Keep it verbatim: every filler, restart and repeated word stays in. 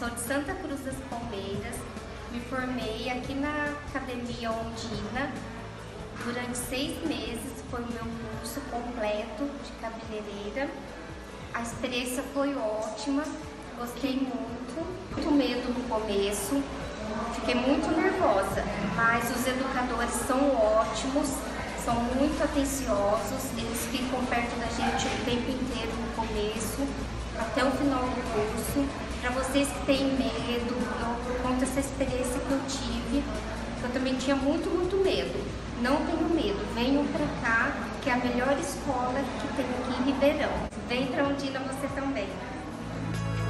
sou de Santa Cruz das Palmeiras, me formei aqui na Academia Ondina. Durante seis meses foi o meu curso completo de cabeleireira. A experiência foi ótima, gostei muito, muito medo no começo, fiquei muito nervosa, mas os educadores são ótimos, são muito atenciosos, eles ficam perto da gente o tempo inteiro no começo, até o final do curso. Para vocês que têm medo, eu conto essa experiência que eu tive, eu também tinha muito, muito medo. Não tenho medo, venham para cá, que é a melhor escola que tem aqui em Ribeirão. Vem para Ondina você também.